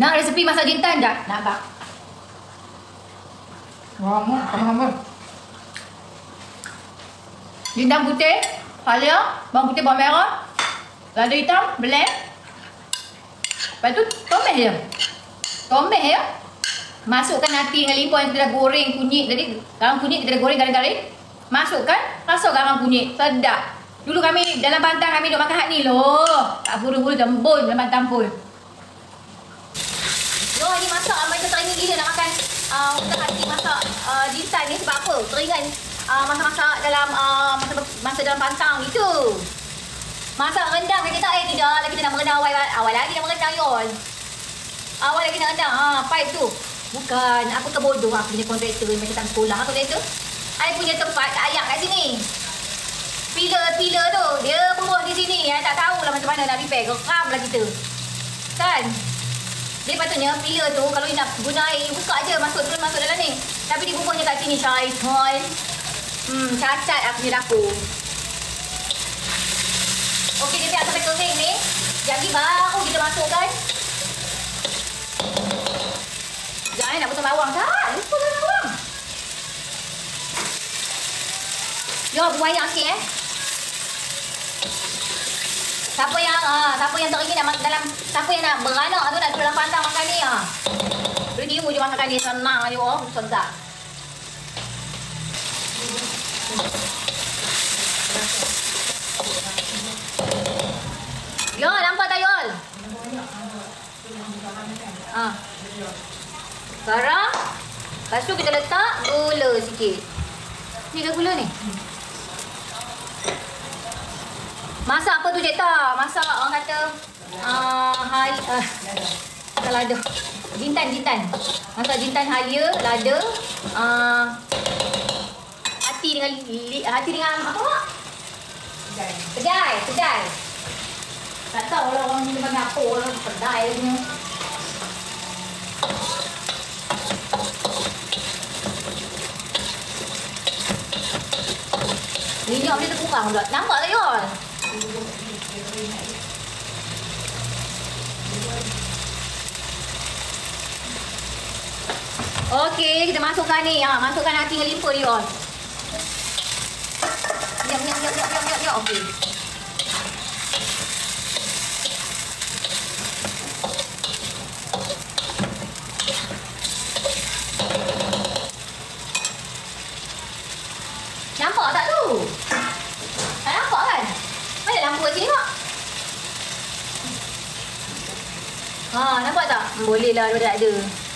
Nak resepi masak jintan tak? Nak bak. Lama. Jintan putih, halia, bawang putih, bawang merah, lada hitam, blend. Lepas tu tomat je. Tomat ya. Masukkan hati dengan limpah yang kita dah goreng kunyit tadi. Garang kunyit kita dah goreng garing-garing. Masukkan rasa garang kunyit. Sedap. Dulu kami dalam Bantan kami duk makan hak ni loh. Tak buru-buru jembul dalam Bantan pun. Yo, ni masak macam teringin gila nak makan kita hati masak jintan ni sebab apa? Teringat masak-masak dalam masa dalam pantang gitu. Masak rendang kata tak tidak lagi kita nak merendang awal lagi nak merendang Yon. Awal lagi nak rendang pipe tu. Bukan, aku terbodoh aku punya kontraktor macam tak sekolah aku kata. I punya tempat kat ayak kat sini. Pilar tu dia buat di sini. I tak tahulah macam mana nak repair. Geram lah kita. Kan? Dia patutnya pilar tu kalau nak guna air buka je masuk dalam ni. Tapi dia bubuhnya kat sini syaitan. Cacat aku punya dapur. Okey, dia biar sampai kering ni. Jadi baru kita masukkan. Jangan nak potong bawang tak? Lupa potong bawang. Yo, buat yang sikit Siapa yang teringin nak dalam siapa yang nak beranak tu nak dalam pantang makan ni Boleh dia je makan ni senang aja sedap. Yo, nampak tak Yol? Sekarang lepas tu kita letak gula sikit. Ni ke gula ni? Masak apa tu Cik Ta? Masak orang kata lada. Jintan. Masak jintan halia, lada, hati dengan apa mak? Kedai. Tak tahu lah orang ni banyak apa orang kedai punya. Minyak dia terkurang pula. Nampak tak Yon? Okey, kita masukkan ni. Masukkan hati dengan limpa ni Yon. Yap. Okey. Nampak tak tu? Tak nampak kan? Mana lampu kat sini mak? Nampak tak? Boleh lah daripada tak ada.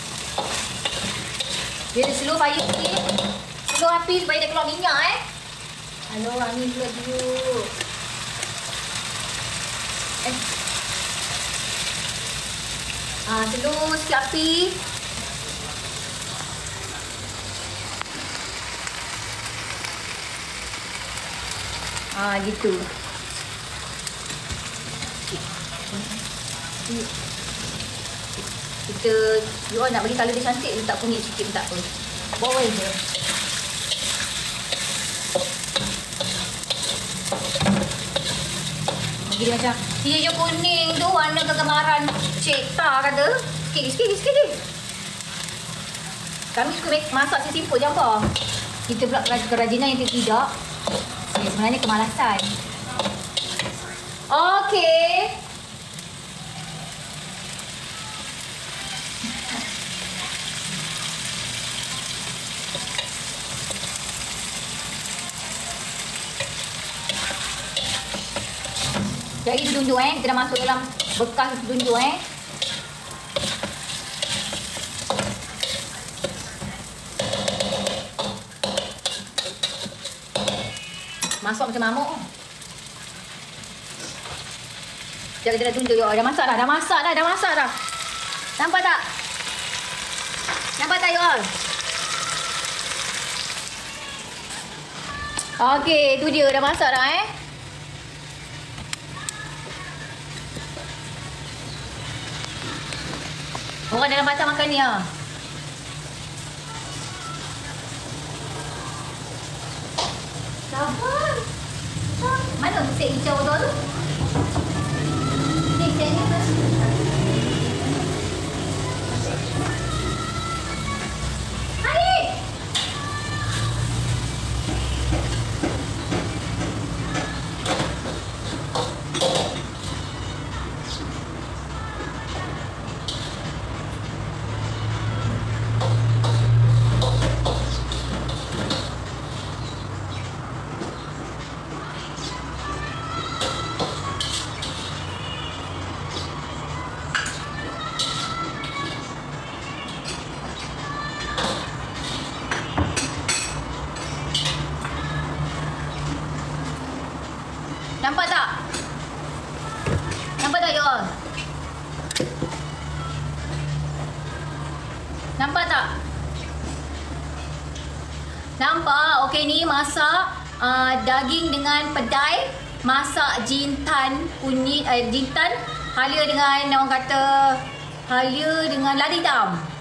Dia slow fire sikit. Slow api supaya dia keluar minyak Aduh, angin pula tiup. Slow sikit api. Gitu. Kita Yon nak bagi colour dia cantik, letak kunyit sikit tak apa. Bawah je. Bagi dia macam hijau kuning tu warna kegemaran Cik Ta kata. Sikit je. Kami suka masak sesimpel je apa. Kita pula kerajinan yang tidak. Sebenarnya kemalasan. Okey. Jadi kita tunjuk kita dah masuk dalam bekas kita tunjuk Masak macam mamuk. Sekejap kita dah tunjuk. Dah masak dah. Nampak tak? Yol? Okey, tu dia dah masak dah Orang dalam Batam makan ni Sabar. Mana set hijau tu? Ni set ni apa? Nampak tak? Nampak? Okey, ni masak daging dengan pedai. Masak jintan kunyit, jintan halia dengan orang kata halia dengan lada hitam.